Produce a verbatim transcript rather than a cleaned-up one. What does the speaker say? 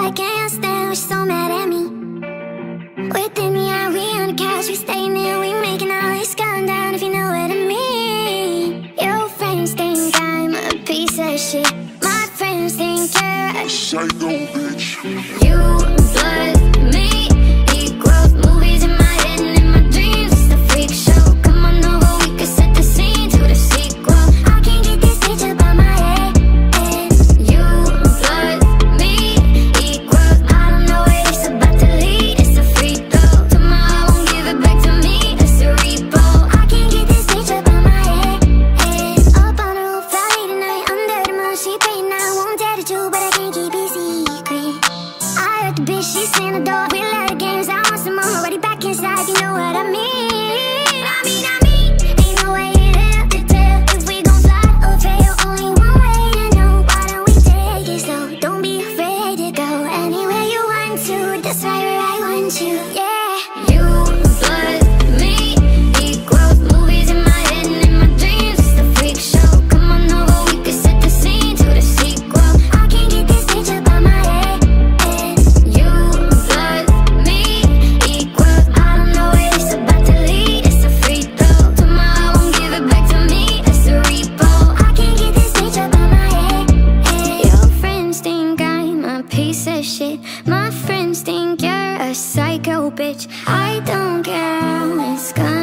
I can't stand, she's so mad at me. Within me, are we on the couch? We staying there, we making all this going down, if you know what I mean. Your friends think I'm a piece of shit. My friends think you're a psycho bitch. You plus me equals movies in my head and in my dreams. It's the freak show. Come on over, we can set the scene to the sequel. I can't get this bitch up on my head. You plus me equals, I don't know where this about to lead. It's a free throw. Tomorrow I won't give it back to me. It's a repo. I can't get this bitch up on my head. Up on the roof, Friday tonight, under the moon, she paid now. I won't tell the truth, but I can't keep it secret. I heard the bitch, she's in the door. We let the games, I want some more. Already back inside, you know what I mean. I mean, I mean, ain't no way in hell to tell if we gon' fly or fail. Only one way to know. Why don't we take it slow? Don't be afraid to go anywhere you want to. That's right where I want you, yeah. You plus me equals movies in my head and in my dreams. It's the freak show. Come on over, we can set the scene to the sequel. I can't get this bitch up on my head. You plus me equals, I don't know where this about to lead. It's a free throw. Tomorrow I won't give it back to me. It's a repo. I can't get this bitch up on my head. Your friends think I'm a piece of shit. My friends think you're a psycho bitch. I don't care how it's gonna